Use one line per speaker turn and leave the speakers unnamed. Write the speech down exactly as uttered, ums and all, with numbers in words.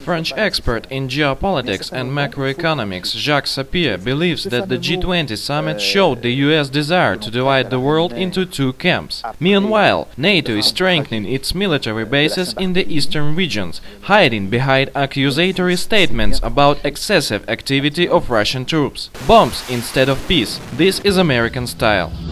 French expert in geopolitics and macroeconomics Jacques Sapir believes that the G twenty summit showed the U S desire to divide the world into two camps. Meanwhile, NATO is strengthening its military bases in the eastern regions, hiding behind accusatory statements about excessive activity of Russian troops. Bombs instead of peace. This is American style.